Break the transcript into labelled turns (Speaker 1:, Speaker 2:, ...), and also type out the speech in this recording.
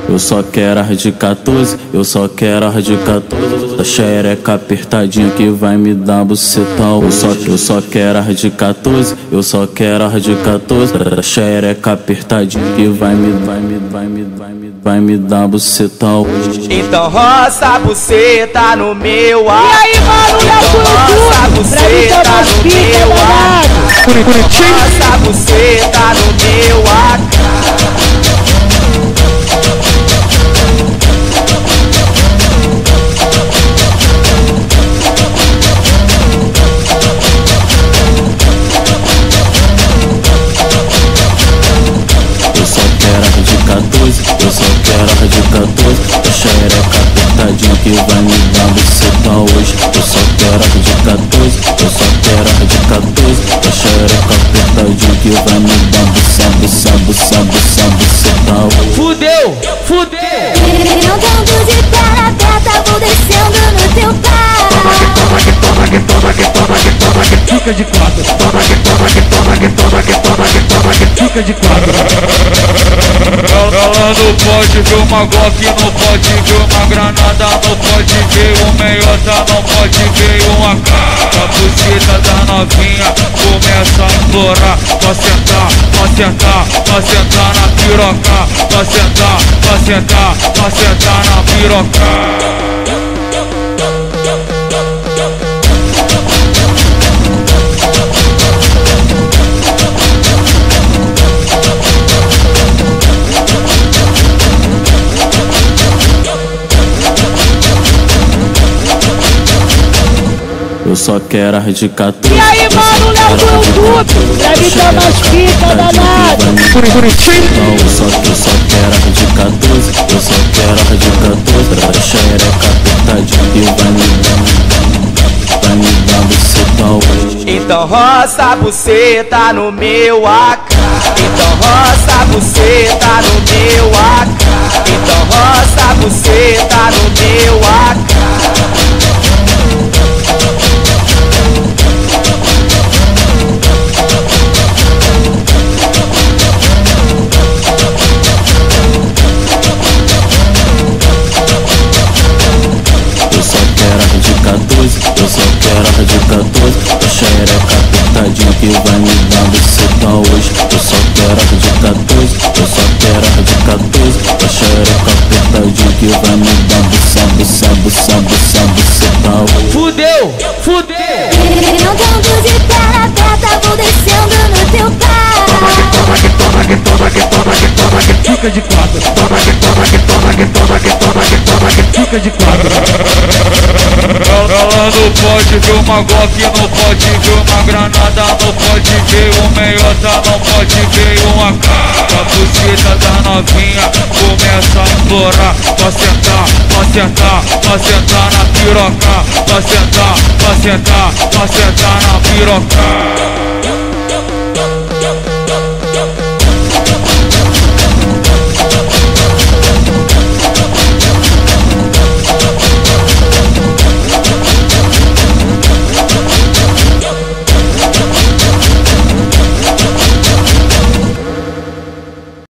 Speaker 1: Eu só quero as de 14, eu só quero as de 14. A xereca apertadinha que vai me dar bucetão. Eu só quero as de 14, eu só quero as de 14. A xereca apertadinha que vai me dar bucetão.
Speaker 2: Então roça a buceta no meu ar.
Speaker 3: E aí, mano,
Speaker 2: então roça a buceta no meu ar. Roça a buceta no meu ar.
Speaker 1: Eu só quero as de 14, a xereca apertadinha que vai me dar bucetão hoje. Eu só quero as de 14, eu só quero as de 14, a xereca apertadinha que vai me dar bucetão.
Speaker 2: Fudeu, fudeu.
Speaker 4: Não dando de perna aberta, vou descendo no teu pau.
Speaker 5: Fica de quatro. Fica de quatro.
Speaker 6: Ela não pode ver uma Glock, não pode ver uma granada, não pode ver um meiota, não pode ver uma AK. A buceta da novinha começa a implorar pra sentar, pra sentar, pra sentar na piroca, pra sentar, pra sentar, pra sentar na piroca.
Speaker 1: Eu só quero as de 14.
Speaker 3: E aí, mano, Léo do YouTube, deve estar mais pica danado.
Speaker 1: Eu só quero as de 14, eu só quero as de 14. A xereca apertadinha que vai me dar bucetão.
Speaker 2: Então roça a buceta no meu AK. Então roça a buceta no meu AK. Então roça a buceta no meu AK.
Speaker 1: Eu só quero as de 14, a xereca apertadinha que vai me dar bucetão hoje. Eu só quero as de 14, eu só quero as de 14, a xereca apertadinha que vai me dar bucetão.
Speaker 2: Fudeu, fudeu.
Speaker 4: Não dando de perna aberta, vou descendo no teu pau.
Speaker 5: Fica de quatro. Fica de quatro.
Speaker 6: Ela não pode ver uma Glock, não pode ver uma granada, não pode ver um meiota, não pode ver uma AK. A buceta da novinha começa a implorar pra sentar, pra sentar, pra sentar na piroca, pra sentar, pra sentar, pra sentar na piroca.